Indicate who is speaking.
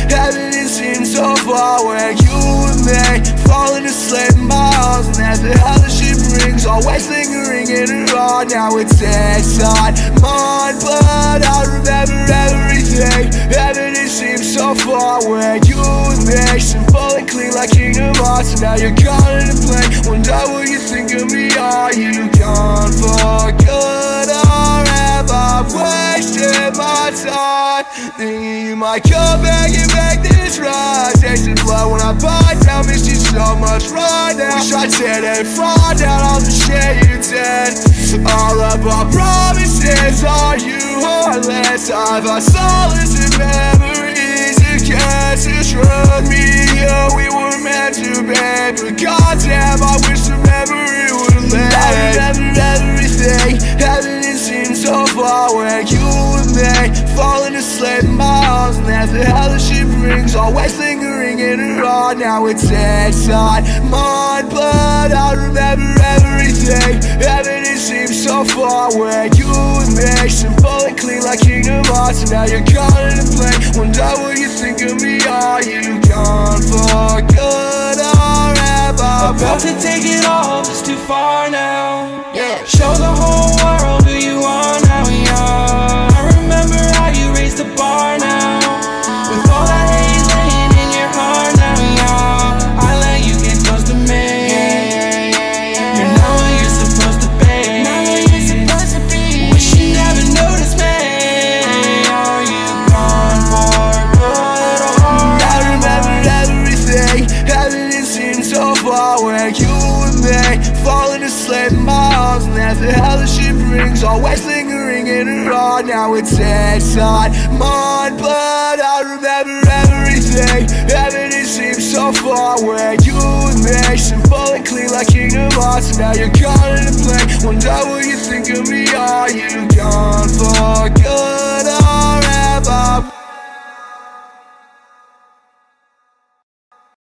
Speaker 1: Heaven it seems so far when you and me falling asleep in my arms. And as the hell that she brings, always lingering in her heart. Now it's inside mind, but I remember everything. Heaven it seems so far when you and me, simple and clean like Kingdom Hearts. And now you're gone in a blink. Wonder what you think of me. Are you gone for good, or have I wasted my time? Thinking you might come back and make this right. Tasting blood when I bite down, miss you so much right now. Wish I didn't find out all the shit you did. All of our promises are you heartless. I've lost solace in memories against the truth. Me and you, we were meant to be, but goddamn, I wish the memory would've lived. I remember everything. Heaven it seems so far when you and me falling asleep in my arms. And as the hell that she brings, always lingering in her heart. Now it's inside mind, but I remember everything. Heaven it seems so far when you and me, simple and clean like Kingdom Hearts. And now you're gone in a blink. Wonder what you think of me. Are you gone for good, or have I
Speaker 2: about to take it all just too far now?
Speaker 1: Yeah.
Speaker 2: Show the whole world who you are now, yeah. I remember how you raised the bar now. With all that hate laying in your heart now, yeah. I let you get close to me. You're not what you're supposed to be. Wish you never noticed me. Are you gone for good, or
Speaker 1: I remember everything. Heaven it seems so far when you and me falling asleep in my arms. And as the hell that she brings, always lingering in her heart. Now it's inside mind, but I remember everything. Heaven it seems so far when you and me, simple and clean like Kingdom Hearts. And now you're gone in a blink. Wonder what you think of me.